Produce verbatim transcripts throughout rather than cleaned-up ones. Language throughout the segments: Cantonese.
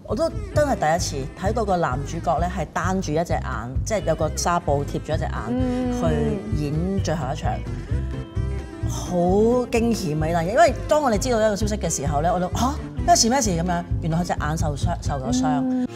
我都真係第一次睇到個男主角咧係單住一隻眼，即係有個紗布貼住一隻眼、嗯、去演最後一場，好驚險啊！呢單嘢，因為當我哋知道一個消息嘅時候咧，我都嚇咩事咩事咁樣，原來佢隻眼受傷受咗傷。嗯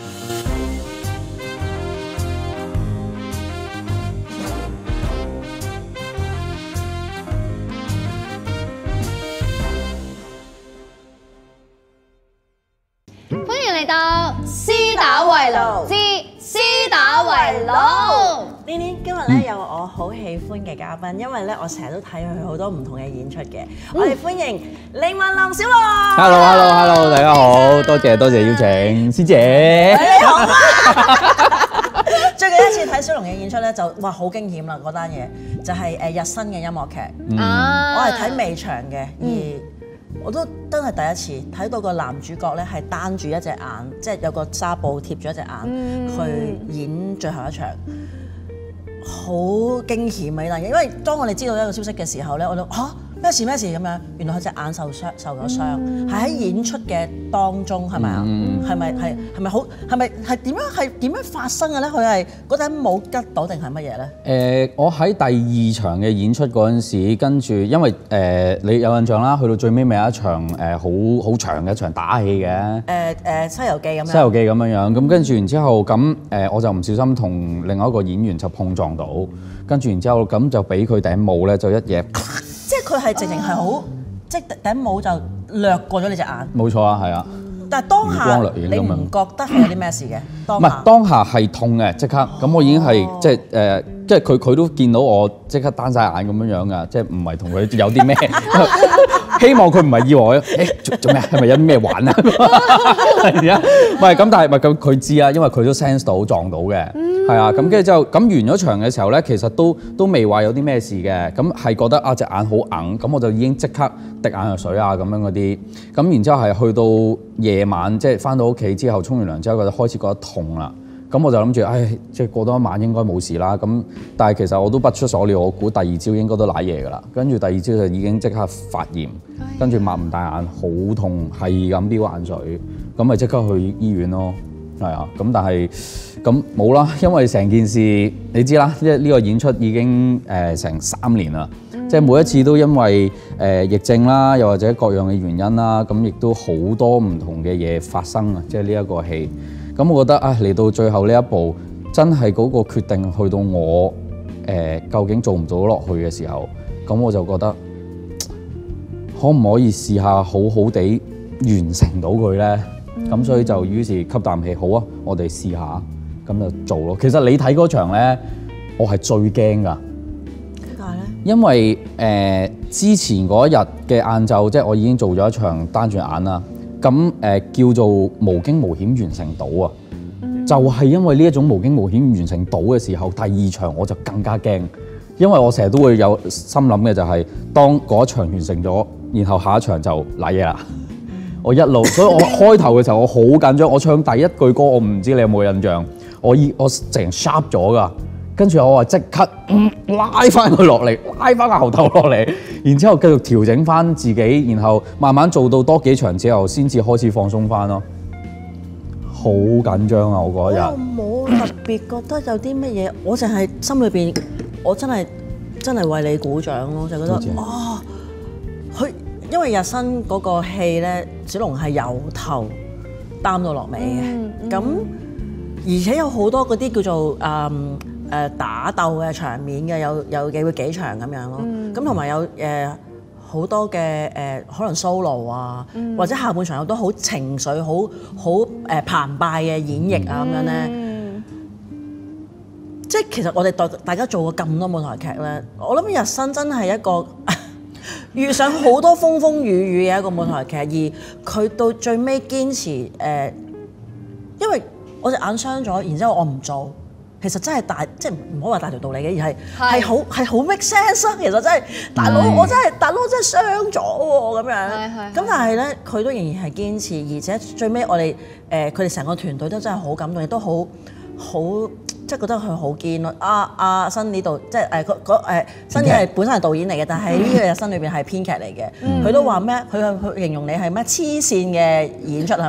嚟到絲打圍爐之絲打圍爐， 呢年今日咧有我好喜歡嘅嘉賓，因為咧我成日都睇佢好多唔同嘅演出嘅，嗯、我哋歡迎凌文林小龍。 Hello，Hello，Hello， 大家好，多謝多謝邀請，師姐。 你好啊！最近一次睇小龍嘅演出咧，就哇好驚險啦！嗰單嘢就係誒日新嘅音樂劇，嗯、我係睇尾場嘅，而、嗯我都真係第一次睇到個男主角咧係單住一隻眼，即係有個紗布貼住一隻眼、嗯、去演最後一場，好驚險啊！呢單嘢，因為當我哋知道一個消息嘅時候咧，我都嚇咩事咩事咁樣，原來佢隻眼受傷受咗傷，係喺、嗯、演出嘅當中係咪啊？係咪係係咪好係咪係點樣係點樣發生嘅咧？佢係嗰頂帽拮到定係乜嘢咧？ 誒、呃，我喺第二場嘅演出嗰陣時，跟住因為誒、呃、你有印象啦，去到最尾咪有一場誒好好長嘅一場打戲嘅。誒誒、 呃呃《西遊記》咁樣。《 西遊記》咁樣樣，咁跟住然之後咁誒、呃，我就唔小心同另外一個演員就碰撞到，跟住然之後咁就俾佢頂帽咧就一嘢。 即係佢係直情係好，即係頂帽就掠過咗你隻眼。 冇錯啊，係啊。 但係當下你唔覺得係有啲咩事嘅？ 唔係當下係痛嘅，即刻。咁我已經係、哦、即係誒、呃，即係佢佢都見到我即刻單晒眼咁樣樣㗎，即係唔係同佢有啲咩？希望佢唔係以為我誒做做咩？係咪有啲咩玩啊？係啊，唔係咁，但係唔係咁佢知啊，因為佢都 sense 到撞到嘅，係啊。咁跟住之後，咁完咗場嘅時候咧，其實都都未話有啲咩事嘅，咁係覺得啊隻眼好硬，咁我就已經即刻滴眼藥水啊咁樣嗰啲，咁然之後係去到夜晚，即係翻到屋企之後沖完涼之後，就開始覺得痛啦。咁我就諗住，唉，即係過多一晚應該冇事啦。咁但係其實我都不出所料，我估第二朝應該都瀨嘢㗎啦。跟住第二朝就已經即刻發炎，跟住擘唔大眼，好痛，係咁飆眼水，咁咪即刻去醫院咯。係啊，咁但係咁冇啦，因為成件事你知啦，呢呢個演出已經誒成三年啦，嗯、即係每一次都因為誒、呃、疫症啦，又或者各樣嘅原因啦，咁亦都好多唔同嘅嘢發生啊！即係呢一個戲。咁我覺得啊，嚟到最後呢一步，真係嗰個決定去到我誒、呃、究竟做唔做落去嘅時候，咁我就覺得可唔可以試下好好地完成到佢咧？咁、嗯、所以就於是吸啖氣，好啊，我哋試下，咁就做咯。其實你睇嗰場咧，我係最驚㗎。點解咧？因為誒、呃、之前嗰一日嘅晏晝，即係我已經做咗一場單住眼啦。咁誒、呃、叫做無驚無險完成到啊！嗯、就係因為呢一種無驚無險完成到嘅時候，第二場我就更加驚，因為我成日都會有心諗嘅就係、是，當嗰一場完成咗，然後下一場就瀨嘢啦。我一路，所以我開頭嘅時候我好緊張，我唱第一句歌，我唔知你有冇印象，我依我成 sharp 咗㗎。跟住我話即刻、嗯、拉翻佢落嚟，拉翻個喉頭落嚟，然之後繼續調整翻自己，然後慢慢做到多幾場之後，先至開始放鬆翻咯。好緊張啊！我嗰日我冇特別覺得有啲乜嘢，我淨係心裏邊，我真係真係為你鼓掌咯，就覺得啊，佢、哦、因為日新嗰個戲咧，小龍係由頭擔到落尾嘅，咁、嗯嗯、而且有好多嗰啲叫做誒。嗯誒打鬥嘅場面嘅有有幾會幾場咁樣咯，咁同埋有誒好、呃、多嘅誒、呃、可能 solo 啊，嗯、或者下半場有好多好情緒好好誒澎湃嘅演繹啊咁樣咧，嗯、即係其實我哋大大家做過咁多舞台劇咧，我諗日新真係一個遇上好多風風雨雨嘅一個舞台劇，而佢到最尾堅持誒、呃，因為我隻眼傷咗，然之後我唔做。其實真係大，即係唔好話大條道理嘅，而係係好係好 make sense 啊！其實真係大佬，我真係大佬真係傷咗喎咁樣。咁但係咧，佢都仍然係堅持，而且最尾我哋誒佢哋成個團隊都真係好感動，亦都好好即係覺得佢好堅咯。阿阿新呢度即係誒嗰誒新嘅係本身係導演嚟嘅，但係呢個日新裏邊係編劇嚟嘅。佢、嗯、都話咩？佢佢形容你係咩黐線嘅演出係咪啊？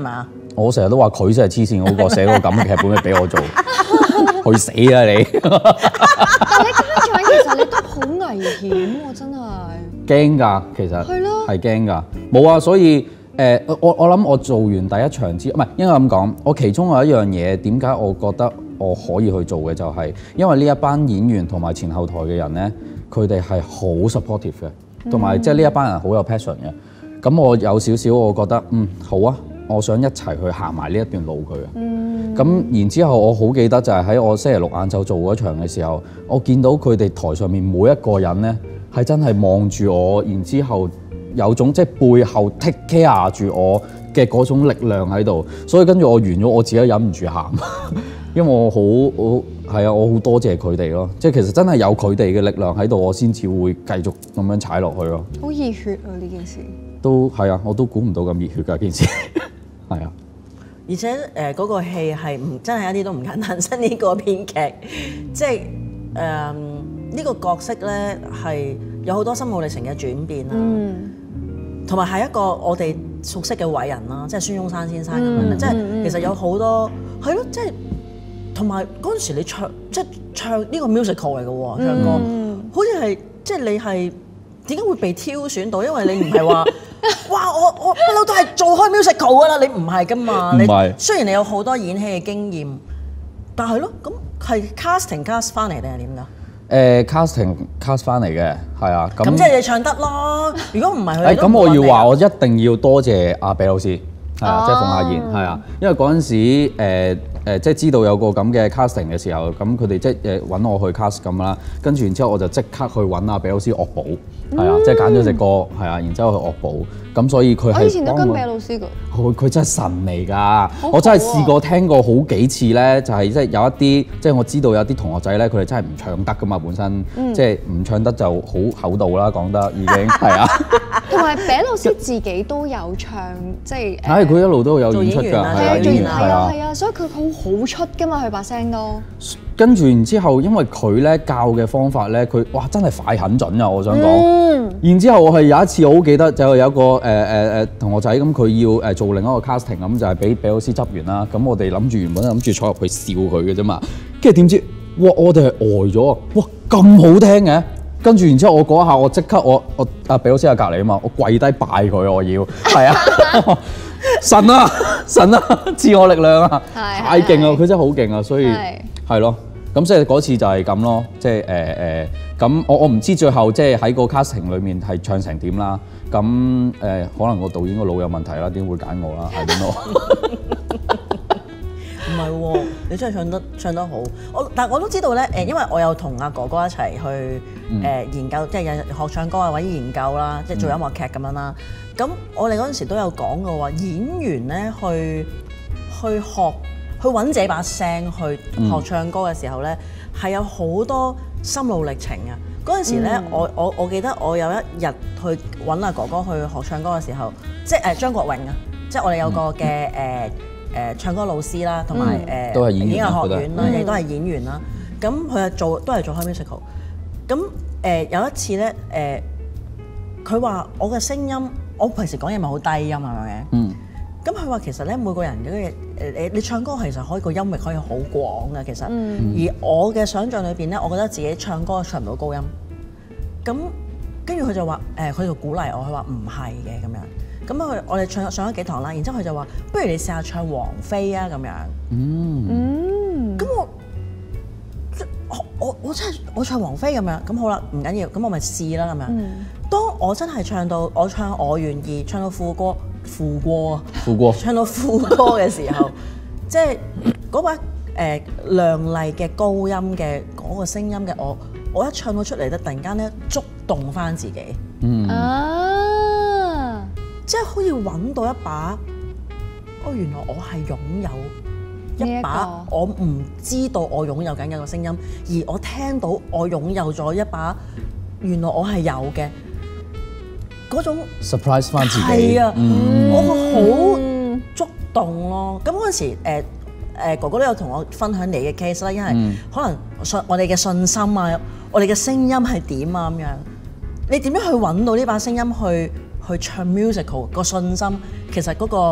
我成日都話佢真係黐線嗰個寫嗰個咁嘅劇本嚟俾我做，去死啊你！ 但係你家長其實你都好危險喎，真係。 驚㗎，其實係咯， 係驚㗎，冇啊，所以誒、呃，我我諗我做完第一場之，唔係應該咁講，我其中有一樣嘢點解我覺得我可以去做嘅就係、是，因為呢一班演員同埋前後台嘅人咧，佢哋係好 supportive 嘅，同埋即係呢一班人好有 passion 嘅。咁我有少少我覺得嗯好啊，我想一齊去行埋呢一段路佢啊。咁、嗯、然之後我好記得就係喺我星期六晏晝做嗰場嘅時候，我見到佢哋台上面每一個人咧係真係望住我，然之後有種即係背後 take care 住我嘅嗰種力量喺度，所以跟住我完咗我自己忍唔住喊，因為我好我係啊，我好多謝佢哋咯，即係其實真係有佢哋嘅力量喺度，我先至會繼續咁樣踩落去咯。 好熱血啊！呢件事都係啊，我都估唔到咁熱血㗎件事，係啊。 而且誒嗰、呃那個戲係唔真係一啲都唔簡單，新呢個編劇，即係誒呢個角色咧係有好多心路歷程嘅轉變啦，同埋係一個我哋熟悉嘅偉人啦，即係孫中山先生咁樣，嗯、即係其實有好多係咯，即係同埋嗰陣時你唱即係唱呢個 musical 嚟嘅喎，唱歌、嗯、好似係即係你係點解會被挑選到？因為你唔係話。哇！我我不嬲都係做開 musical 㗎啦，你唔係㗎嘛？你雖然你有好多演戲嘅經驗，但係咯，咁係 casting cast 翻嚟定係點㗎？誒、 呃、casting cast 翻嚟嘅，係啊。咁即係你唱得咯。如果唔係佢， 咁我要話我一定要多謝阿比老師，係啊，即係馮亞賢，係啊，因為嗰陣時誒、呃呃、即係知道有個咁嘅 casting 嘅時候，咁佢哋即係誒揾我去 cast 咁啦，跟住然之後我就即刻去揾阿比老師惡補。係啊，即係揀咗隻歌，係啊，然之後去惡補，咁所以佢係。我以前都跟比老師㗎。佢佢真係神嚟㗎，啊、我真係試過聽過好幾次咧，就係即係有一啲，即係我知道有啲同學仔咧，佢哋真係唔唱得㗎嘛，本身，嗯、即係唔唱得就好厚道啦，講得已經係啊。 同埋比老師自己都有唱，即係。係佢一路都有演出㗎，係啊，演員係啊， 係啊，所以佢好好出㗎嘛，佢把聲都。 跟住然之後，因為佢咧教嘅方法咧，佢哇真係快很準啊！我想講。嗯、然之後我係有一次我好記得，就有一個誒誒誒同學仔咁，佢要誒做另一個 casting 咁，就係俾俾老師執完啦。咁我哋諗住原本諗住坐入去笑佢嘅啫嘛。跟住點知，哇！我哋係呆咗啊！哇，咁好聽嘅。跟住然之後我嗰下我即刻我我阿俾老師喺隔離啊嘛，我跪低拜佢我要係啊神啊神啊賜我力量啊！太勁啊！佢真係好勁啊！所以係咯。咁即係嗰次就係咁咯，即係誒誒，咁、呃、我我唔知最後即係喺個 casting 裏面係唱成點啦。咁誒、呃，可能個導演個腦有問題啦，點會揀我啦？係點咯？ 唔係喎，你真係唱得唱得好。我但係我都知道咧，誒，因為我有同阿哥哥一齊去誒、呃、研究，即係有學唱歌啊，或者研究啦，即係做音樂劇咁樣啦。咁、嗯、我哋嗰陣時都有講過話，演員咧去去學。去揾這把聲去學唱歌嘅時候咧，係、嗯、有好多心路歷程啊！嗰陣時咧、嗯，我我我記得我有一日去揾阿哥哥去學唱歌嘅時候，即係誒張國榮啊，即係我哋有個嘅誒誒唱歌老師啦，同埋誒都係演員學院啦，亦都係演員啦。咁佢係做都係做開 musical。咁誒、呃、有一次咧，誒佢話我嘅聲音，我平時講嘢咪好低音係咪？嗯。咁佢話其實咧，每個人嘅誒誒，你唱歌其實可以個音域可以好廣嘅，其實。嗯、而我嘅想像裏邊咧，我覺得自己唱歌唱唔到高音。咁跟住佢就話誒，佢、呃、就鼓勵我，佢話唔係嘅咁樣。咁佢我哋唱上咗幾堂啦，然之後佢就話：不如你試下唱王菲啊咁樣。嗯。嗯。咁我我我我真係我唱王菲咁樣，咁好啦，唔緊要，咁我咪試啦咁樣。嗯、當我真係唱到我唱我願意唱到副歌。副歌啊！ 副歌唱到副歌嘅時候，即係嗰把誒亮麗嘅高音嘅嗰個聲音嘅我，我一唱到出嚟咧，突然間咧觸動翻自己。嗯啊！即係可以揾到一把，哦，原來我係擁有一把我唔知道我擁有緊嘅個聲音，而我聽到我擁有咗一把，原來我係有嘅。嗰種 surprise 翻自己係啊，嗯、我好觸動咯。咁嗰陣時，誒、呃、誒、呃、哥哥都有同我分享你嘅 case 啦，因為、嗯、可能信我哋嘅信心啊，我哋嘅聲音係點啊咁樣。你點樣去揾到呢把聲音去去唱 musical 個信心？其實嗰、嗰個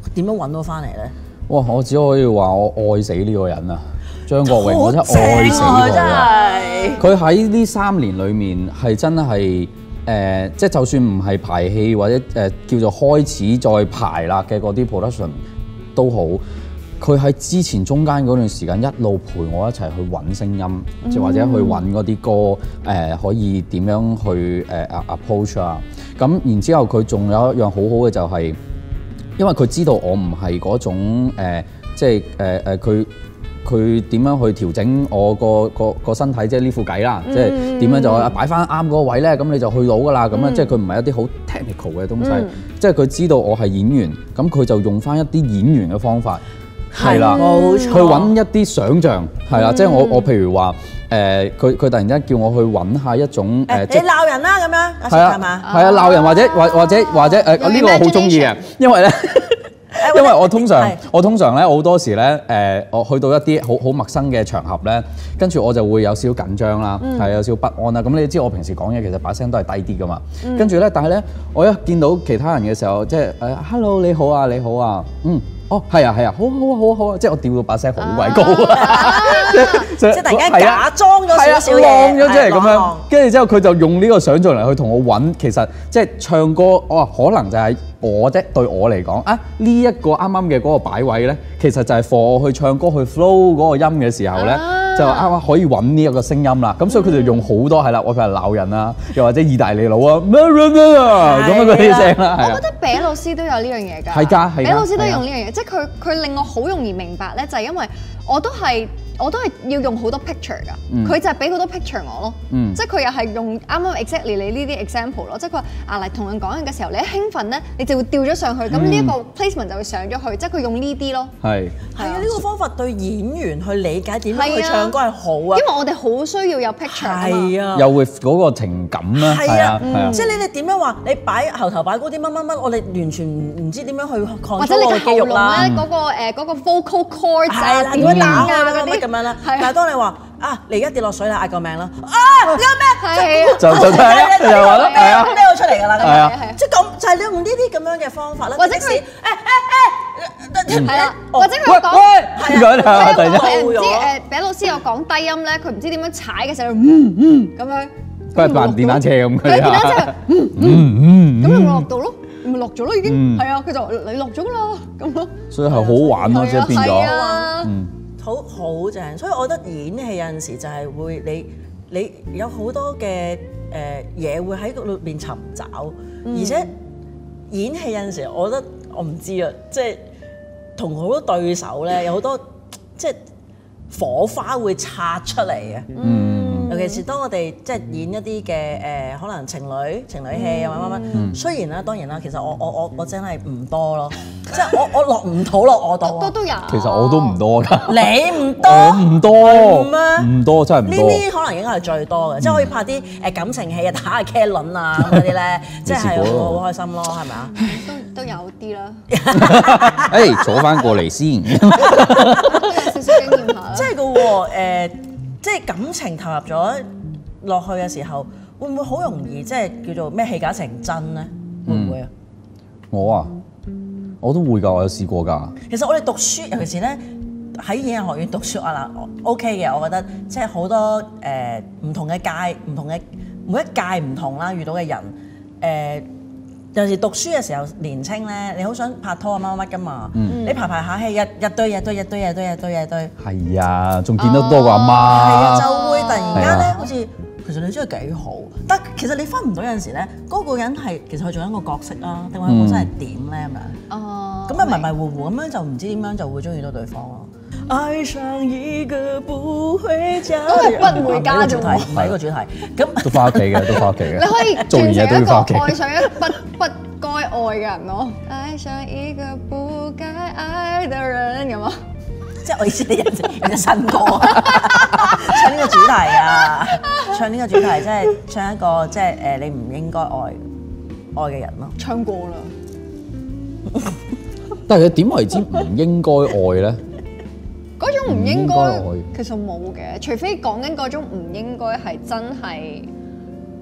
點樣揾到翻嚟咧？ 哇！我只可以話我愛死呢個人啊，張國榮，我真係愛死佢啊！佢喺呢三年裏面係真係誒、呃，即係就算唔係排戲或者誒、呃、叫做開始再排啦嘅嗰啲 production 都好，佢喺之前中間嗰段時間一路陪我一齊去揾聲音，即、嗯、或者去揾嗰啲歌誒、呃，可以點樣去誒、呃、approach 啊？咁然之後佢仲有一樣好好嘅就係、是。因為佢知道我唔係嗰種、呃、即係誒誒佢佢點樣去調整我個個個身體，即係呢副計啦，嗯、即係點樣就話擺翻啱嗰個位咧，咁你就去到噶啦，咁樣、嗯、即係佢唔係一啲好 technical 嘅東西，嗯、即係佢知道我係演員，咁佢就用翻一啲演員嘅方法，係啦，冇錯，去揾一啲想像，係啦，嗯、即係我我譬如話。誒佢佢突然間叫我去揾下一種誒， 欸、即係鬧人啦咁樣，係啊，係嘛？ 係啊，鬧人或者或或者或者誒，呢個我好中意嘅，因為咧，因為我通常我通常咧好多時咧誒，我去到一啲好好陌生嘅場合咧，跟住我就會有少少緊張啦，係、嗯、有少少不安啦。咁你知我平時講嘢其實把聲都係低啲噶嘛，跟住咧，但係咧我一見到其他人嘅時候，即係誒 hello 你好啊你好啊，嗯。哦，係啊，係啊，好好好好啊，即係我調到把聲好鬼高啊！ 即係突然間假裝咗少少嘢， 浪咗出嚟咁樣，跟住之後佢就用呢個想像嚟去同我揾，其實即係唱歌，哦，可能就係我啫，對我嚟講啊，呢一個啱啱嘅嗰個擺位咧，其實就係 for 我去唱歌去 flow 嗰個音嘅時候咧。就啱啱可以揾呢一個聲音啦，咁所以佢就用好多係啦，我譬如鬧人啊，又或者意大利佬啊，咩咩啊咁樣嗰啲聲啦。 我覺得比老師都有呢樣嘢㗎。 係㗎，係。比老師都用呢樣嘢，即係佢佢令我好容易明白咧，就係因為我都係我都係要用好多 picture 㗎，佢就係俾好多 picture 我咯。即係佢又係用啱啱 exactly 你呢啲 example 咯，即係佢話啊嚟同人講嘢嘅時候，你一興奮咧，你就會掉咗上去，咁呢一個 placement 就會上咗去，即係佢用呢啲咯。 係。 係啊，呢個方法對演員去理解點樣去唱歌係好啊。 因為我哋好需要有 picture 啊嘛， 又會嗰個情感啦，係啊， 即係你哋點樣話？你擺後頭擺高啲乜乜乜，我哋完全唔知點樣去 control 或者你嘅肌肉啦。 咧嗰個誒嗰個 vocal cord 係啦，點樣打啊嗰啲咁樣啦。但係當你話啊，你而家跌落水啦，嗌救命啦！啊，救命！ 係啊， 就就係啦，又話咯，係啊， 孭到出嚟㗎啦， 係啊， 即係咁就係你用呢啲咁樣嘅方法啦。 或者佢誒誒誒係啦，或者佢講係啊，突然間唔知誒，俾老師有講低音咧，佢唔知點樣踩嘅時候，嗯嗯咁樣， 佢係扮電單車咁佢電單車，嗯嗯嗯，咁咪落到咯，咪落咗咯已經，係啊，佢就你落咗啦咁咯。所以係好玩咯，即係變咗， 嗯。好好正，所以我覺得演戲有陣時就係會你你有好多嘅誒嘢會喺個裏邊尋找，嗯、而且演戲有陣時我覺得我唔知啊，即係同好多對手咧有好多即係火花會擦出嚟嘅。嗯。尤其是當我哋即係演一啲嘅誒，可能情侶情侶戲啊乜乜乜。雖然啦，當然啦，其實我我我我真係唔多咯，即係我我落唔到落我度。 都都有。 其實我都唔多㗎。 你唔多？ 我唔多。 咩？ 唔多真係唔多。 呢啲可能應該係最多嘅，即係可以拍啲誒感情戲啊，打下茄輪啊咁嗰啲咧，即係好好開心咯，係咪啊？ 都都有啲啦。 誒，坐翻過嚟先。 少少經驗下啦。 即係個喎誒。即係感情投入咗落去嘅時候，會唔會好容易即係叫做咩戲假成真咧？會唔會啊？ 我啊，我都會㗎，我有試過㗎。 其實我哋讀書，尤其是咧喺演藝學院讀書啊嗱 ，OK 嘅，我覺得即係好多誒唔同嘅屆，唔同嘅每一屆唔同啦，遇到嘅人誒。有時讀書嘅時候年青咧，你好想拍拖啊乜乜乜㗎嘛？嗯、你排排下戲，日日對日對日對日對日對日對。係啊，仲見得多過阿媽。係啊，就會突然間咧，好似其實你真係幾好，但其實你分唔到有陣時咧，嗰個人係其實佢做緊個角色啊，定係本身係點咧咁樣？哦。咁啊迷迷糊糊咁樣就唔知點樣就會中意到對方咯。愛上一個不回家， 都係不回家啫喎， 唔係呢個主題。咁都翻屋企嘅，都翻屋企嘅。 你可以做完嘢都要翻屋企。 愛上一個不不該愛嘅人咯。愛上一個不該愛的人咁啊！ 即係我意思，你有隻有隻新歌，唱呢個主題啊，唱呢個主題，即係唱一個即係誒你唔應該愛愛嘅人咯。 唱過啦。 但係佢點為之唔應該愛咧？ 嗰種唔應該，其實冇嘅，除非講緊嗰種唔應該係真係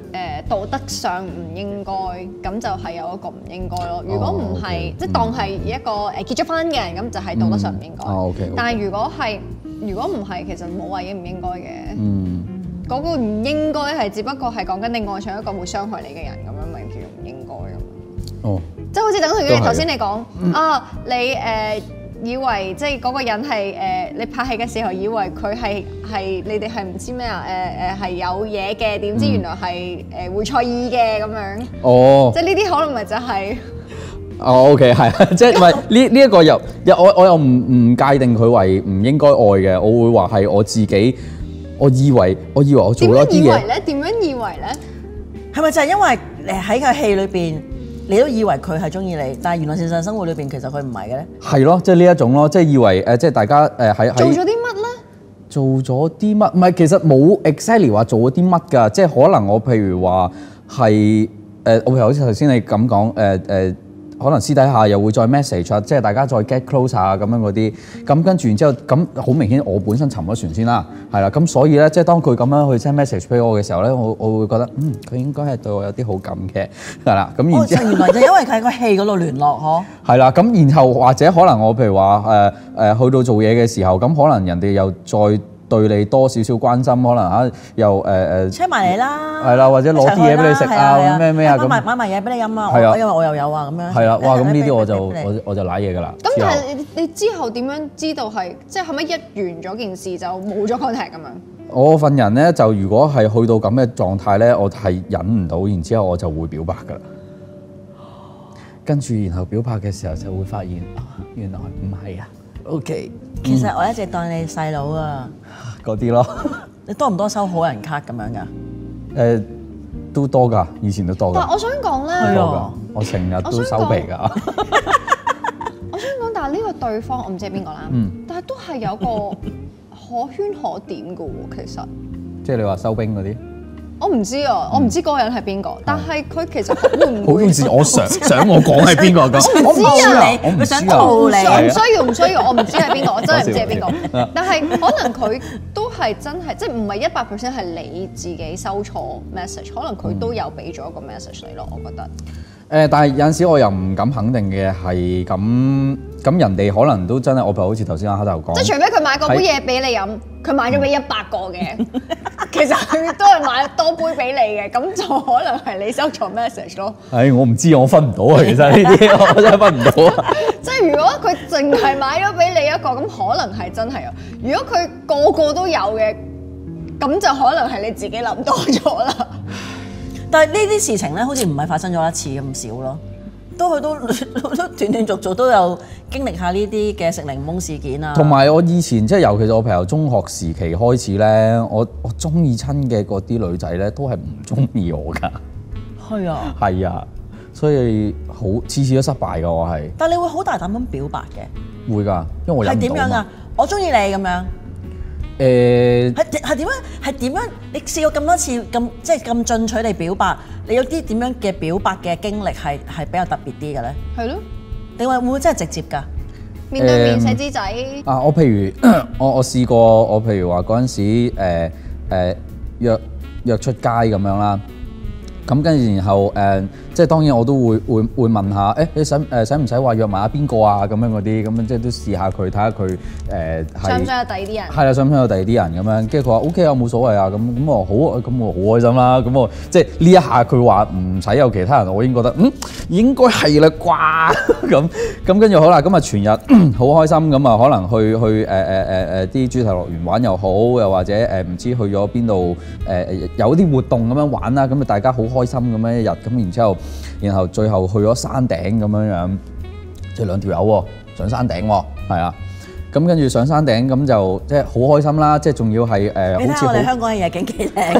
誒道德上唔應該，咁就係有一個唔應該咯。如果唔係，即係當係一個誒結咗婚嘅人，咁就係道德上唔應該。但係如果係，如果唔係，其實冇話應唔應該嘅。嗯。嗰個唔應該係只不過係講緊你愛上一個會傷害你嘅人咁樣，咪叫唔應該咁。哦。即係好似等於頭先你講啊，你誒。以為即係嗰個人係誒、呃，你拍戲嘅時候以為佢係係你哋係唔知咩啊誒誒係有嘢嘅，點知原來係誒、呃、會錯意嘅咁樣。哦，即係呢啲可能咪就係、是。 哦 ，OK 係，即係唔係呢呢一個又又我我又唔唔界定佢為唔應該愛嘅，我會話係我自己，我以為我以為我做咗啲嘢。點樣以為咧？點樣以為咧？ 係咪就係因為誒喺個戲裏邊？你都以為佢係中意你，但係原來現實生活裏邊其實佢唔係嘅咧。係咯，即係呢一種咯，即係以為誒，即係大家誒喺做咗啲乜咧？ 做咗啲乜？唔係，其實冇 exactly 話做咗啲乜㗎，即係可能我譬如話係誒，我譬如好似頭先你咁講誒誒。可能私底下又會再 message 啊，即係大家再 get close 啊咁樣嗰啲，咁跟住然之後咁好明顯我本身沉咗船先啦，係啦，咁所以咧即係當佢咁樣去 send message 俾我嘅時候咧，我我會覺得嗯佢應該係對我有啲好感嘅，係啦，咁然之後、 哦、原來就因為佢喺個戲嗰度聯絡嗬， 係啦，咁然後或者可能我譬如話誒誒去到做嘢嘅時候，咁可能人哋又再對你多少少關心，可能嚇又誒誒車埋你啦， 係啦，或者攞啲嘢俾你食啊，咩咩啊咁， 買買埋嘢俾你飲啊， 係啊， 因為我又有啊咁樣。 係啦，哇！咁呢啲我就我我就賴嘢㗎啦。 咁但係你你之後點樣知道係即係後尾一完咗件事就冇咗 contact 咁樣？ 我份人咧就如果係去到咁嘅狀態咧，我係忍唔到，然之後我就會表白㗎啦。跟住然後表白嘅時候就會發現啊，原來唔係啊。OK， 其實我一直當你細佬啊。 嗰啲咯， 你多唔多收好人卡咁樣㗎？ 誒，都多㗎，以前都多㗎。 但係我想講咧， 多㗎，我成日都收皮㗎。 我想講，但係呢個對方我唔知係邊個啦，嗯、但係都係有個可圈可點㗎喎，其實。即係你話收兵嗰啲？ 我唔知啊，我唔知嗰個人係邊個，但係佢其實會唔會？ 好似我想想我講係邊個咁？ 我唔知啊，我唔想套你， 唔需要唔需要，我唔知係邊個，我真係唔知係邊個。但係可能佢都係真係，即係唔係一百 percent 係你自己收錯 message， 可能佢都有俾咗一個 message 你咯，我覺得。誒， 但係有陣時我又唔敢肯定嘅係咁，咁人哋可能都真係，我譬如好似頭先阿黑頭講， 即係除非佢買嗰杯嘢俾你飲，佢買咗俾一百個嘅，其實佢都係買多杯俾你嘅，咁就可能係你收錯 message 咯。 係，我唔知，我分唔到啊，其實呢啲我真係分唔到啊。 即係如果佢淨係買咗俾你一個，咁可能係真係啊。如果佢個個都有嘅，咁就可能係你自己諗多咗啦。 但係呢啲事情咧，好似唔係發生咗一次咁少咯，都佢都都斷斷續續都有經歷下呢啲嘅食檸檬事件啊。 同埋我以前即係尤其是我譬如由中學時期開始咧，我我中意親嘅嗰啲女仔咧，都係唔中意我㗎。 係啊， 係啊，所以好次次都失敗㗎，我係。 但係你會好大膽咁表白嘅？ 會㗎，因為我忍唔到。係點樣啊？ 我中意你咁樣。誒係係點樣？係點樣？你試過咁多次咁即係咁進取地表白，你有啲點樣嘅表白嘅經歷係係比較特別啲嘅咧？係咯，定話會唔會真係直接㗎？ 面對面寫字仔啊！我譬如我我試過，我譬如話嗰陣時誒誒、呃、約約出街咁樣啦。咁跟住然後誒、呃，即係當然我都會會會問下，誒、欸、你使誒使唔使話約埋阿邊個啊？咁樣嗰啲，咁樣即係都試下佢，睇下佢誒係想唔想有第二啲人？ 係啦，想唔想有第二啲人咁樣？跟住佢話 O K 啊，冇所謂啊，咁咁我好，咁我好開心啦。咁我即係呢一下佢話唔使有其他人，我已經覺得嗯應該係啦啩咁咁跟住好啦，咁啊全日好開心咁啊，可能去去誒誒誒誒啲主題樂園玩又好，又或者誒唔、呃、知去咗邊度誒有啲活動咁樣玩啦，咁啊大家好開心咁樣一日，咁然之後，然後最後去咗山頂咁樣樣，即係兩條友喎上山頂喎，係啊，咁跟住上山頂咁就即係好開心啦，即係仲要係誒、呃，好似我哋香港嘅夜景幾靚，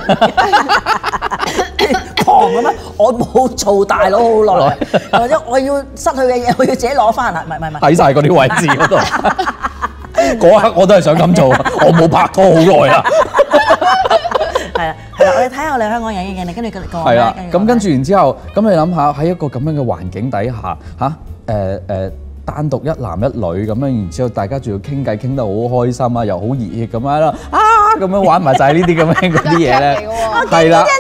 狂咁樣，我冇做大佬好耐，或者我要失去嘅嘢，我要自己攞翻啦，唔係唔係唔係， 喺晒嗰啲位置嗰度，嗰一刻我都係想咁做，我冇拍拖好耐啦。 係啦，係啦，我哋睇下我哋香港人嘅嘢，你跟住講。 係啦，咁跟住然之後，咁你諗下喺一個咁樣嘅環境底下，嚇誒誒單獨一男一女咁樣，然之後大家仲要傾偈傾得好開心啊，又好熱血咁樣啦，啊咁樣玩埋晒呢啲咁樣嗰啲嘢咧，係啦，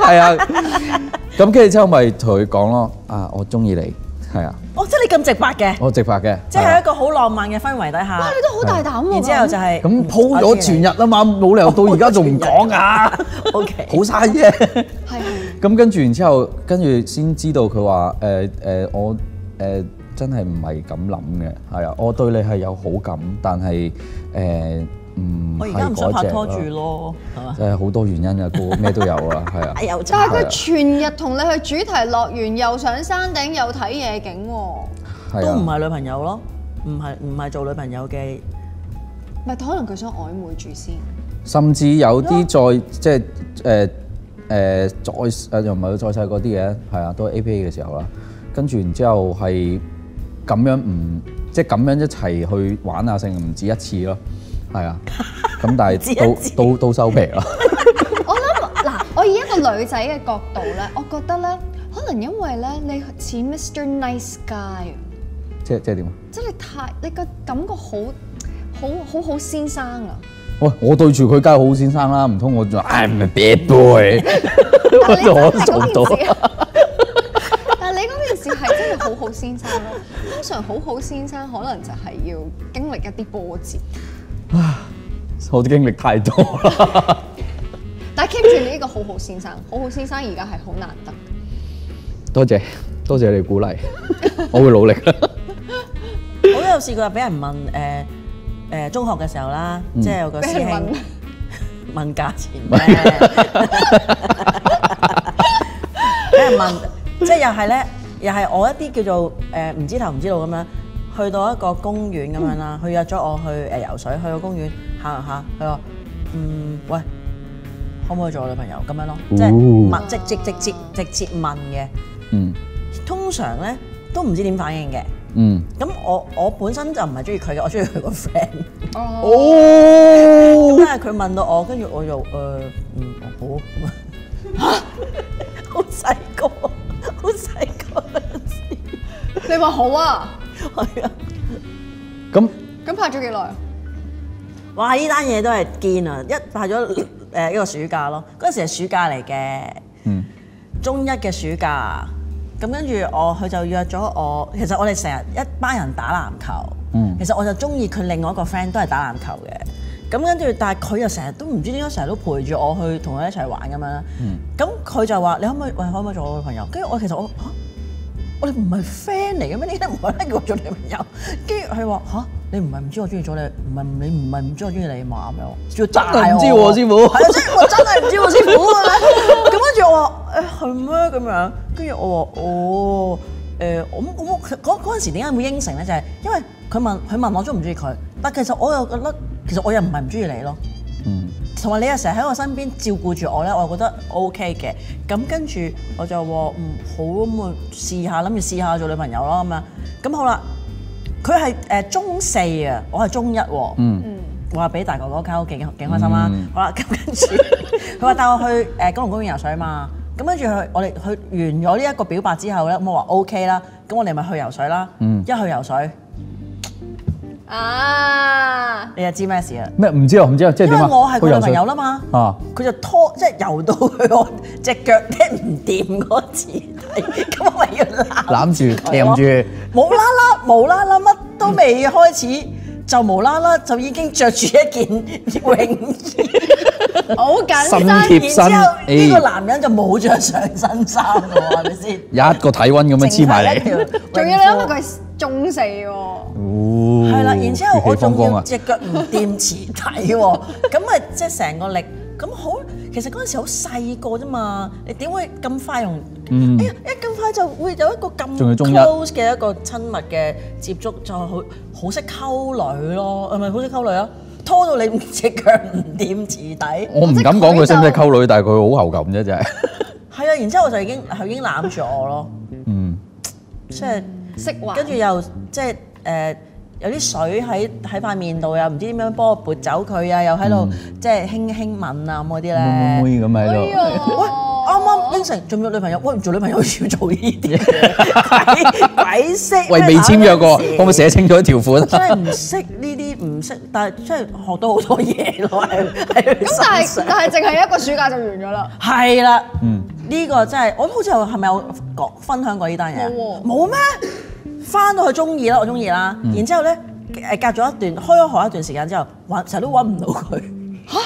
係啊，咁跟住之後咪同佢講咯，啊我中意你，係啊。 哦，即係你咁直白嘅， 我直白嘅， 即係一個好浪漫嘅氛圍底下。 哇！你都好大膽喎。 然之後就係咁鋪咗全日啊嘛，冇理由到而家仲唔講㗎。 O K， 好嘥啫。 係。 咁跟住然之後，跟住先知道佢話誒誒，我誒、呃、真係唔係咁諗嘅，係啊，我對你係有好感，但係誒唔我而家唔想拍拖住咯，係嘛？ 誒好多原因啊，個咩都有啊，係啊。 但係佢全日同你去主題樂園，又上山頂，又睇夜景喎。 都唔係女朋友咯，唔係唔係做女朋友嘅。 咪可能佢想曖昧住先。 甚至有啲再即係誒誒再誒又唔係再細嗰啲嘅，係啊，都係 A P A 嘅時候啦。跟住然之後係咁樣唔即係咁樣一齊去玩啊，成唔止一次咯。係啊，咁但係都都都收皮啦。 我諗嗱，我以一個女仔嘅角度咧，我覺得咧，可能因為咧你似 Mister Nice Guy， 即即係點啊？ 即係你太你個感覺好好好好先生啊！ 喂，我對住佢梗係好先生啦，唔通我仲 I'm a bad boy？ 我做唔到。 但係你嗰件事係真係好好先生咯。通常好好先生可能就係要經歷一啲波折。 我啲經歷太多啦。 但係 keep 住你呢個好好先生，好好先生而家係好難得。 多謝多謝你鼓勵，我會努力。 我都有試過俾人問誒誒中學嘅時候啦，即係有個師兄問價錢咧，俾人問，即係又係咧，又係我一啲叫做誒唔知頭唔知道咁樣。去到一個公園咁樣啦，佢約咗我去誒游水，去個公園行下，佢話：嗯，喂，可唔可以做我女朋友咁樣咯？即係問，直直直接直接問嘅。嗯。通常咧都唔知點反應嘅。嗯。咁我我本身就唔係中意佢嘅，我中意佢個 friend。哦。咁但係佢問到我，跟住我就誒嗯好。嚇！好細個，好細個嗰陣時。 你話好啊？ 係啊， 咁咁拍咗幾耐啊？ 哇！呢單嘢都係堅啊！一拍咗誒一個暑假咯，嗰陣時係暑假嚟嘅，嗯，中一嘅暑假。咁跟住我，佢就約咗我。其實我哋成日一班人打籃球，嗯，其實我就中意佢另外一個 friend 都係打籃球嘅。咁跟住，但係佢又成日都唔知點解成日都陪住我去同佢一齊玩咁樣啦。咁佢就話：你可唔可以喂可唔可以做我女朋友？跟住我其實我嚇。我哋唔係 friend 嚟嘅咩？你都唔係咧叫我做女朋友。跟住佢話吓，你唔係唔知我中意咗你，唔係你唔係唔知我中意你嘛咁樣。仲要炸我，唔知喎師傅。係啊，即係我真係唔知喎師傅啊。咁跟住我話誒係咩咁樣？跟住我話哦誒，我我嗰嗰陣時點解會應承咧？就係因為佢問佢問我中唔中意佢，但其實我又覺得其實我又唔係唔中意你咯。嗯。同埋你又成日喺我身邊照顧住我咧，我又覺得 O K 嘅。咁跟住我就話嗯好咁咪試下，諗住試下做女朋友咯咁樣。咁好啦，佢係誒中四啊，我係中一喎。嗯。我話俾大哥哥溝幾幾開心啦。嗯、好啦，咁跟住佢話帶我去誒九龍公園游水啊嘛。咁跟住佢我哋去完咗呢一個表白之後咧，咁我話 O K 啦。咁我哋咪去游水啦。嗯。一去游水。啊！你又知咩事啊？ 咩唔知啊？唔知啊，即係點啊？ 因為我係佢女朋友啦嘛。啊！佢就拖即係游到去我隻腳踢唔掂嗰次，咁我咪要攬攬住攬住。 無啦啦，無啦啦，乜都未開始，就無啦啦就已經着住一件泳衣，好緊身。然之後呢個男人就冇着上身衫喎，係咪先？ 一個體溫咁樣黐埋嚟， 仲要你諗下佢係中四喎。 係啦，然之後我仲要隻腳唔掂池底喎，咁咪即係成個力咁好。其實嗰陣時好細個啫嘛，你點會咁快用？嗯、哎呀，一咁快就會有一個咁 close 嘅一個親密嘅接觸，就好好識溝女咯，係咪好識溝女啊？拖到你隻腳唔掂池底。 我唔敢講佢識唔識溝女，但係佢好喉感啫，真係。 係啊，然之後我就已經佢已經攬住我咯。嗯，即係識玩， 跟住又即係誒。呃有啲水喺喺塊面度，又唔知點樣幫我撥走佢啊！又喺度即係輕輕吻啊咁嗰啲咧， 妹妹咁喺度。 喂，啱啱應承做唔做女朋友？喂，唔做女朋友要做呢啲鬼鬼識。 喂，未簽約過，可唔可以寫清楚條款？ 真係唔識呢啲，唔識，但係真係學到好多嘢咯。係係。 咁但係但係淨係一個暑假就完咗啦。 係啦。嗯。 呢個真係我都好似有係咪有講分享過呢單嘢？ 冇喎冇咩？翻到去中意啦，我中意啦。然之後咧誒隔咗一段開咗學一段時間之後，揾成日都揾唔到佢。嚇！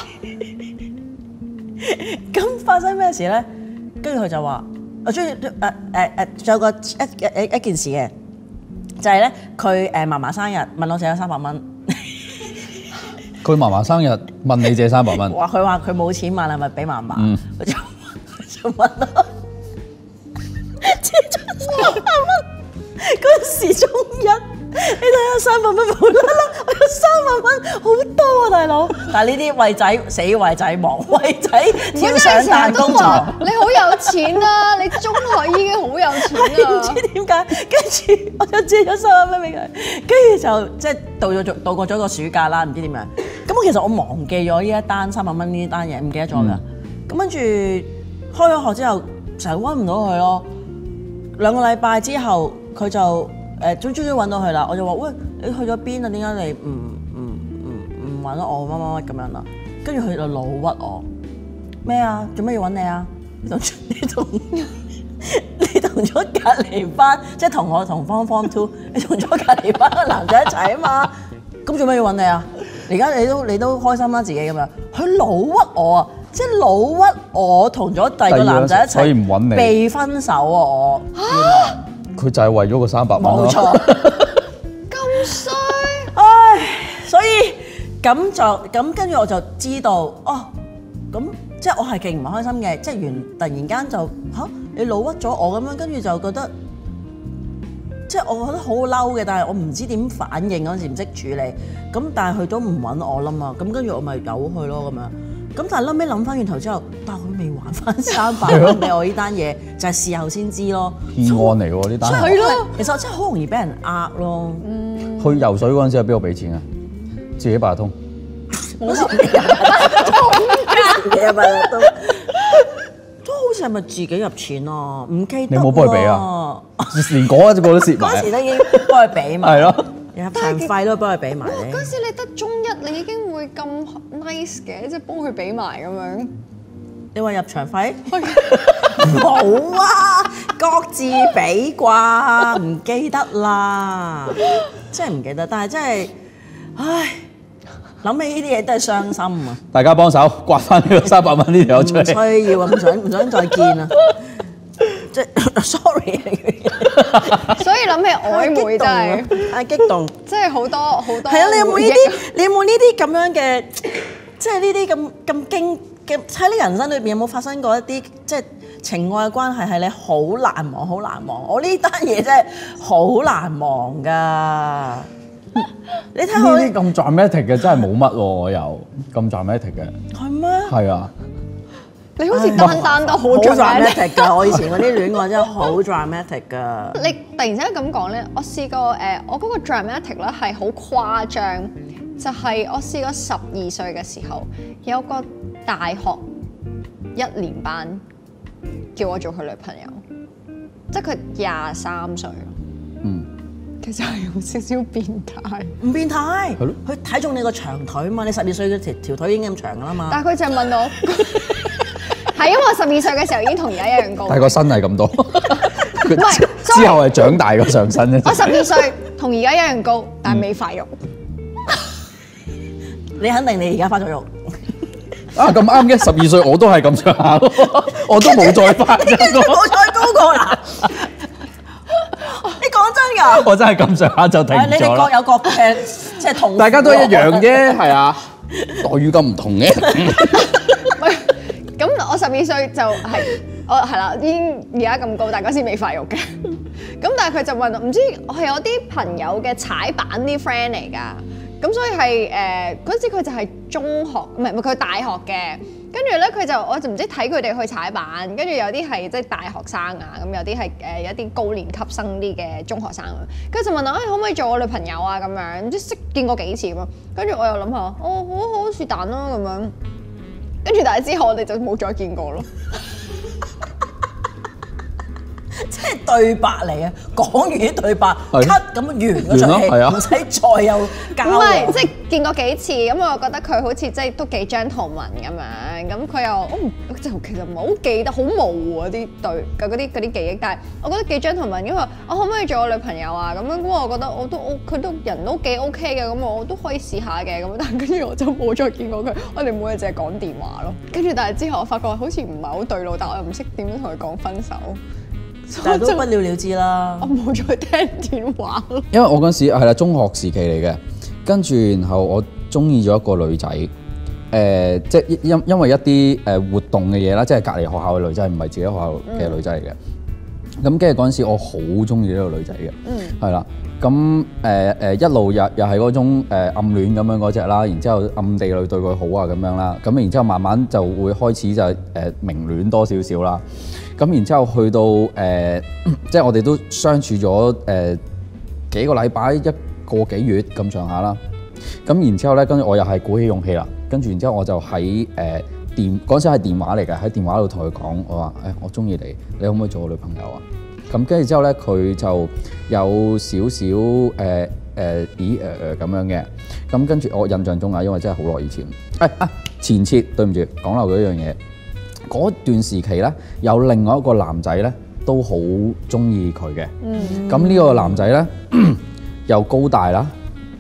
咁發生咩事咧？跟住佢就話：我中意誒誒誒，仲有個一一一件事嘅，就係咧佢誒嫲嫲生日問我借咗三百蚊。 佢嫲嫲生日問你借三百蚊。 話佢話佢冇錢買禮物俾嫲嫲， 嗯佢就就問我借咗三百蚊。嗰時中一，你睇下三百蚊無啦啦，我有三百蚊，好多啊大佬！但係呢啲為仔死為仔忙，為仔跳上彈弓床。 你好有錢啦！你中學已經好有錢啦。 唔知點解，跟住我就借咗三百蚊俾佢，跟住就即係度咗度過咗個暑假啦，唔知點樣。咁我其實我忘記咗呢一單三百蚊呢單嘢，唔記得咗㗎。咁跟住開咗學之後，成日揾唔到佢咯。兩個禮拜之後，佢就誒終終於揾到佢啦。我就話：喂，你去咗邊啊？點解你唔唔唔唔揾我乜乜乜咁樣啦？跟住佢就老屈我咩啊？做咩要揾你啊？你同你同你同咗隔離班，即係同我同 Form Form Two， 你同咗隔離班個男仔一齊啊嘛？咁做咩要揾你啊？而家你都你都開心啦，自己咁樣。佢老屈我啊！即係老屈我同咗第二個男仔一齊， 所以唔揾你， 被分手啊！我原來佢就係為咗個三百蚊咯。 冇錯， 咁衰。 唉，所以咁就咁跟住我就知道哦，咁即係我係勁唔開心嘅，即係原突然間就嚇你老屈咗我咁樣，跟住就覺得即係我覺得好嬲嘅，但係我唔知點反應嗰陣時唔識處理，咁但係佢都唔揾我啦嘛，咁跟住我咪由佢咯咁樣。咁但係後尾諗翻轉頭之後，但係佢未還翻三百蚊俾我呢單嘢，就係事後先知咯。 騙案嚟喎呢單。 係咯，其實我真係好容易俾人呃咯。 嗯， 去游水嗰陣時係邊個俾錢啊？自己八達通。 我自己八達通，自己八達通，都好似係咪自己入錢啊？唔記得。 你冇幫佢俾啊？連嗰一個都蝕埋。 嗰時都已經幫佢俾嘛。 係咯。 入場費都幫佢俾埋咧。 嗰時你得中一，你已經會咁 nice 嘅，即係幫佢俾埋咁樣。 你話入場費？冇啊，各自俾啩，唔記得啦，真係唔記得。但係真係，唉，諗起呢啲嘢都係傷心啊！ 大家幫手刮翻呢個三百蚊呢條友出嚟。 唔需要啊，唔想唔想再見啊！即係 sorry， 所以諗起曖昧真係太激動， 即係好多好多。 係啊，你有冇呢啲？你有冇呢啲咁樣嘅？即係呢啲咁咁經嘅喺你人生裏邊有冇發生過一啲即係情愛嘅關係係你好難忘、好難忘？我呢單嘢真係好難忘㗎。你睇我呢啲咁 dramatic 嘅真係冇乜喎，我又咁 dramatic 嘅。 係咩？ 係啊。 你好似單單都好 dramatic 㗎，我以前嗰啲戀愛真係好 dramatic 㗎。 你突然之間咁講咧，我試過誒、呃，我嗰個 dramatic 咧係好誇張，就係、是、我試過十二歲嘅時候，有個大學一年班叫我做佢女朋友，即係佢廿三歲咯。 嗯。 其實係有少少變態。 唔變態。 係咯。 佢睇中你個長腿啊嘛，你十二歲嘅條條腿已經咁長㗎啦嘛。 但係佢就問我。係因為我十二歲嘅時候已經同而家一樣高， 但係個身係咁多，唔係之後係長大個上身啫。 我十二歲同而家一樣高，但係未發育。 你肯定你而家發咗育啊咁啱嘅，十二歲我都係咁上下，我都冇再發， 冇再高過啦。你講真㗎？ 我真係咁上下就停咗啦。 你哋各有各嘅即係同， 大家都一樣啫，係啊，待遇咁唔同嘅。 咁我十二歲就係、是、我係啦，已經而家咁高，但係嗰時未發育嘅。咁但係佢就問我，唔知我係我啲朋友嘅踩板啲 friend 嚟㗎。咁所以係誒嗰時佢就係中學，唔係唔係佢大學嘅。跟住咧佢就我就唔知睇佢哋去踩板，跟住有啲係即係大學生啊，咁有啲係誒有啲高年級生啲嘅中學生咁。跟住就問我誒、哎、可唔可以做我女朋友啊咁樣，唔知識見過幾次咁。跟住我又諗下，哦好好是但啦咁樣。跟住但係之後我哋就冇再見過咯。 即係對白嚟啊！講完啲對白，cut 咁完嗰場戲，唔使再有交。 唔係，即係見過幾次，咁我覺得佢好似即係都幾 gentleman 咁樣，咁佢又我唔就其實唔係好記得，好模糊嗰啲對嗰啲嗰啲記憶，但係我覺得幾 gentleman，因為我可唔可以做我女朋友啊？咁樣咁我覺得我都佢都人都幾 OK 嘅，咁我都可以試下嘅，咁但係跟住我就冇再見過佢，我哋每日淨係講電話咯。跟住但係之後我發覺好似唔係好對路，但我又唔識點樣同佢講分手。 但係都不了了之啦。 我冇再聽電話咯。 因為我嗰陣時係啦，中學時期嚟嘅，跟住然後我中意咗一個女仔，誒、呃，即係因因為一啲誒活動嘅嘢啦，即係隔離學校嘅女仔，唔係自己學校嘅女仔嚟嘅。咁跟住嗰陣時，我好中意呢個女仔嘅，係啦、嗯。咁誒誒一路又又係嗰種、呃、暗戀咁樣嗰隻啦，然之後暗地裏對佢好啊咁樣啦。咁然之後慢慢就會開始就誒、呃、明戀多少少啦。咁然之後去到誒、呃，即係我哋都相處咗誒、呃、幾個禮拜，一個幾月咁上下啦。咁然之後咧，跟住我又係鼓起勇氣啦。跟住然之後我就喺誒、呃、電嗰陣時係電話嚟嘅，喺電話度同佢講，我話誒、哎、我中意你，你可唔可以做我女朋友啊？咁跟住之後咧，佢就有少少誒誒咦誒誒咁樣嘅。咁跟住我印象中啊，因為真係好耐以前，誒、哎、啊前設對唔住講漏咗一樣嘢。嗰段時期咧，有另外一個男仔咧，都好中意佢嘅。咁呢、嗯、個男仔咧又高大啦，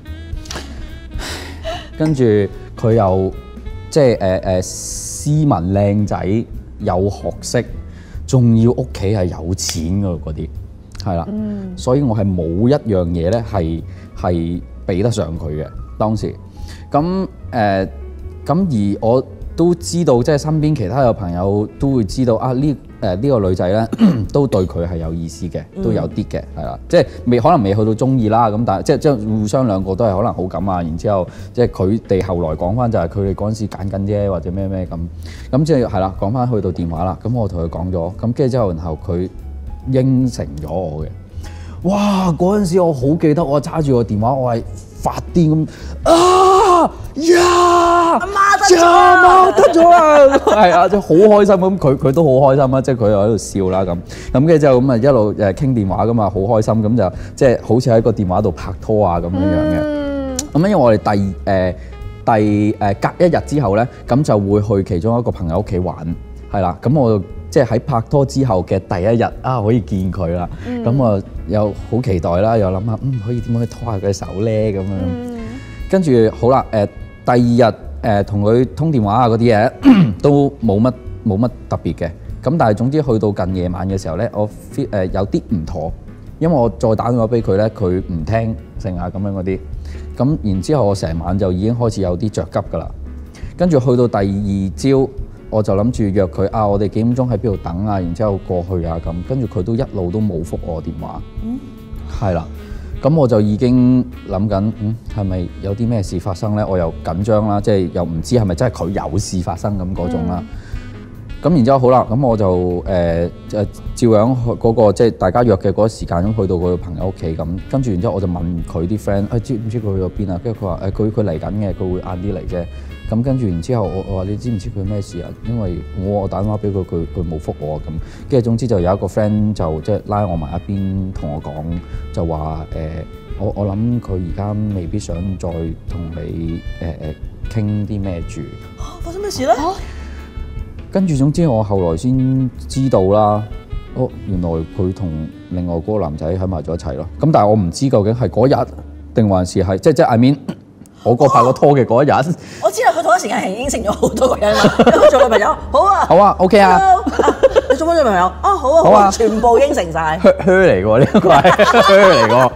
跟住佢又即係誒誒斯文靚仔，有學識，仲要屋企係有錢㗎嗰啲，係啦。嗯、所以我係冇一樣嘢咧係係比得上佢嘅當時。咁誒咁而我都知道，即係身邊其他嘅朋友都會知道啊！呢誒呢個女仔咧都對佢係有意思嘅，都有啲嘅，係啦，即係未可能未去到中意啦，咁但係即係即係互相兩個都係可能好感啊。然之後即係佢哋後來講翻就係佢哋嗰陣時揀緊啫，或者咩咩咁咁即係係啦。講翻去到電話啦，咁我同佢講咗，咁跟住之後，然後佢應承咗我嘅。哇！嗰陣時我好記得，我揸住個電話，我係發癲咁啊呀！阿媽得咗啦，得咗啦，係啊，就好開心咁。佢佢都好開心啊，即係佢又喺度笑啦咁。咁跟住之後咁啊一路誒傾電話噶嘛，好開心咁就即係好似喺個電話度拍拖啊咁樣樣嘅。咁因為我哋第誒、呃、第誒、呃、隔一日之後咧，咁就會去其中一個朋友屋企玩，係啦。咁我即係喺拍拖之後嘅第一日啊，可以見佢啦。咁啊、嗯、又好期待啦，又諗下嗯可以點樣去拖下佢手咧咁樣。跟住、嗯、好啦，誒、呃、第二日誒同佢通電話啊嗰啲嘢都冇乜冇乜特別嘅。咁但係總之去到近夜晚嘅時候咧，我 feel 誒、呃、有啲唔妥，因為我再打電話俾佢咧，佢唔聽成啊咁樣嗰啲。咁然之後我成晚就已經開始有啲着急㗎啦。跟住去到第二朝，我就諗住約佢啊，我哋幾點鐘喺邊度等啊？然之後過去啊咁，跟住佢都一路都冇覆我電話。嗯，係啦，咁我就已經諗緊，嗯，係咪有啲咩事發生咧？我又緊張啦，即係又唔知係咪真係佢有事發生咁嗰種啦。咁、嗯、然之後好啦，咁我就誒誒、呃、照樣嗰、那個即係大家約嘅嗰個時間咁去到佢朋友屋企咁，跟住然之後我就問佢啲 friend，誒知唔知佢去咗邊啊？跟住佢話誒佢佢嚟緊嘅，佢會晏啲嚟啫。咁跟住然之後我我話你知唔知佢咩事啊？因為我我打電話俾佢，佢佢冇覆我咁。跟住總之就有一個 friend 就即係拉我埋一邊同我講，就話誒、呃、我我諗佢而家未必想再同你誒誒傾啲咩住。 嚇、啊！發生咩事咧？ 跟住總之我後來先知道啦，哦原來佢同另外嗰個男仔喺埋咗一齊咯。咁但係我唔知究竟係嗰日定還是係即即 I mean 我哥拍過拖嘅嗰一日。 我知道佢同一時間係應承咗好多個人啦，做女朋友好啊，好啊 OK 啊， 你做乜女朋友？哦好啊好啊，全部應承晒。 靴靴嚟㗎呢個係靴嚟㗎。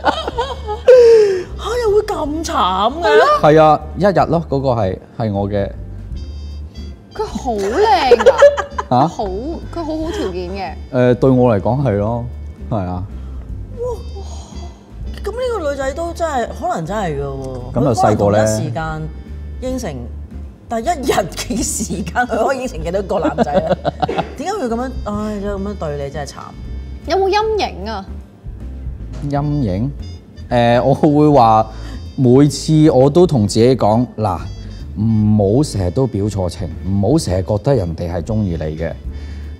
嚇又會咁慘嘅？ 係啊，一日咯，嗰個係係我嘅。 佢好靚㗎， 嚇好佢好好條件嘅。 誒對我嚟講係咯，係啊。 哇！咁呢個女仔都真係可能真係㗎喎。 咁就細個咧。 時間應承，但係一日嘅時間佢可以應承幾多個男仔咧？點解會咁樣？唉，真係咁樣對你真係慘。 有冇陰影啊？ 陰影？誒，我會話每次我都同自己講嗱。唔好成日都表錯情，唔好成日覺得人哋係中意你嘅。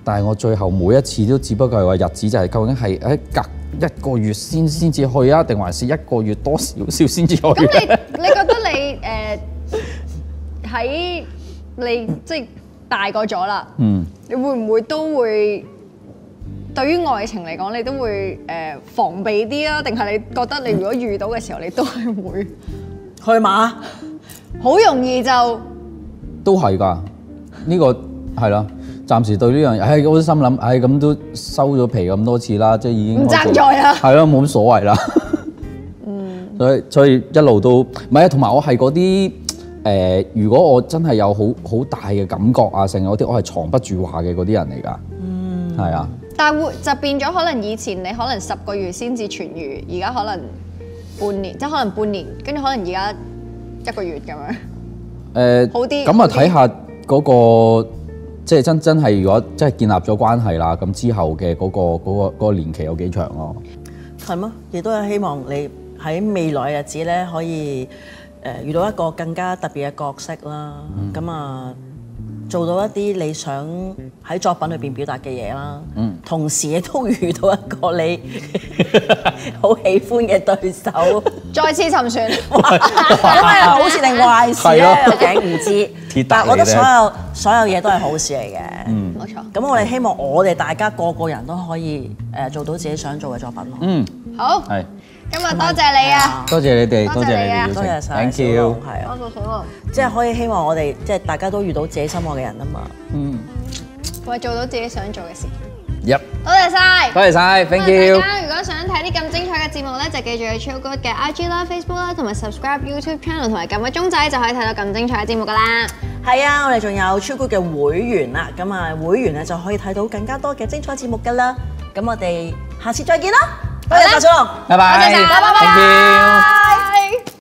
但係我最後每一次都只不過係話日子就係究竟係喺隔一個月先先至去啊，定還是一個月多少少先至去？ 咁你你覺得你誒喺、呃、你即係大個咗啦，嗯，你會唔會都會對於愛情嚟講，你都會誒、呃、防備啲啊？定係你覺得你如果遇到嘅時候，你都係會去馬？ 好容易就都係㗎，呢、呢個係啦。暫時對呢樣嘢，唉，我都心諗，唉，咁都收咗皮咁多次啦，即係已經唔爭在啦， 係咯，冇乜所謂啦。嗯，所以所以一路都唔係啊，同埋我係嗰啲誒，如果我真係有好好大嘅感覺啊，成嗰啲我係藏不住話嘅嗰啲人嚟㗎。嗯，係啊。但係會就變咗，可能以前你可能十個月先至痊愈，而家可能半年，即係可能半年，跟住可能而家一個月咁樣。誒、 呃， 好啲。 咁啊，睇下嗰個。即係真真係，如果真係建立咗關係啦，咁之後嘅嗰、嗰個嗰、嗰個嗰個年期有幾長咯？ 係嗎？亦都係希望你喺未來日子咧，可以誒、呃、遇到一個更加特別嘅角色啦。咁、嗯、啊，做到一啲你想喺作品裏邊表達嘅嘢啦。嗯。同時亦都遇到一個你好喜歡嘅對手，再次沉船。咁係好事定壞事咧？我竟唔知。但係我覺得所有所有嘢都係好事嚟嘅。嗯，冇錯。咁我哋希望我哋大家個個人都可以誒做到自己想做嘅作品咯。嗯，好。係。今日多謝你啊！多謝你哋，多謝你哋，多謝晒。Thank you。係啊。多謝小龍。即係可以希望我哋即係大家都遇到自己心愛嘅人啊嘛。嗯。為做到自己想做嘅事。Yep. 多謝晒，多謝晒 ，thank you。大家如果想睇啲咁精彩嘅節目咧，就記住去超 good 嘅 I G 啦、Facebook 啦，同埋 subscribe YouTube channel 同埋撳個鐘仔，就可以睇到咁精彩嘅節目噶啦。係啊，我哋仲有超 good 嘅會員啦，咁啊會員咧就可以睇到更加多嘅精彩節目噶啦。咁我哋下次再見啦，多謝大小龍，拜拜，多謝晒，拜拜，thank you。